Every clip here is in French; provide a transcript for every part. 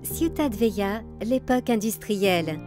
Ciutat Vella, l'époque industrielle.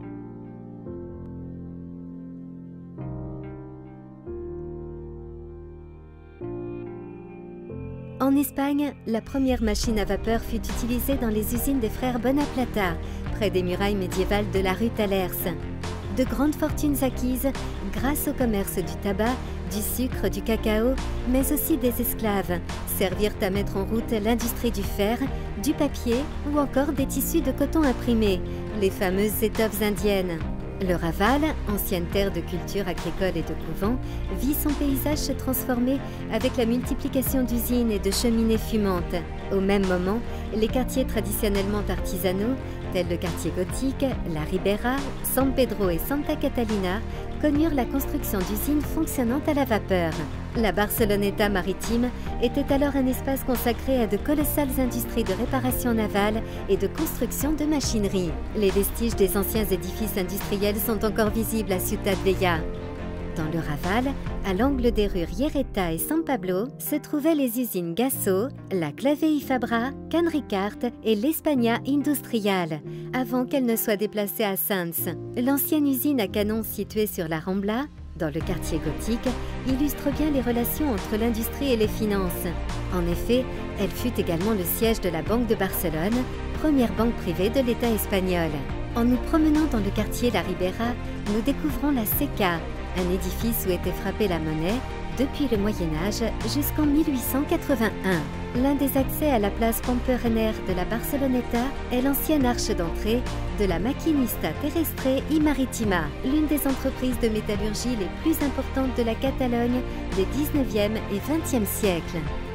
En Espagne, la première machine à vapeur fut utilisée dans les usines des frères Bonaplata, près des murailles médiévales de la rue Tallers. De grandes fortunes acquises grâce au commerce du tabac, du sucre, du cacao, mais aussi des esclaves, servirent à mettre en route l'industrie du fer, du papier ou encore des tissus de coton imprimés, les fameuses étoffes indiennes. Le Raval, ancienne terre de culture agricole et de couvent, vit son paysage se transformer avec la multiplication d'usines et de cheminées fumantes. Au même moment, les quartiers traditionnellement artisanaux, tels le quartier gothique, la Ribera, San Pedro et Santa Catalina, connurent la construction d'usines fonctionnant à la vapeur. La Barceloneta maritime était alors un espace consacré à de colossales industries de réparation navale et de construction de machinerie. Les vestiges des anciens édifices industriels sont encore visibles à Ciutat Vella. Dans le Raval, à l'angle des rues Riereta et San Pablo, se trouvaient les usines Gasso, la Clavey Fabra, Can Ricard et l'Espagna Industrial, avant qu'elle ne soit déplacée à Sants. L'ancienne usine à canons située sur la Rambla, dans le quartier gothique, illustre bien les relations entre l'industrie et les finances. En effet, elle fut également le siège de la Banque de Barcelone, première banque privée de l'État espagnol. En nous promenant dans le quartier La Ribera, nous découvrons la Seca, un édifice où était frappée la monnaie depuis le Moyen-Âge jusqu'en 1881. L'un des accès à la place Pamplonner de la Barceloneta est l'ancienne arche d'entrée de la Maquinista Terrestre y Maritima, l'une des entreprises de métallurgie les plus importantes de la Catalogne des 19e et 20e siècles.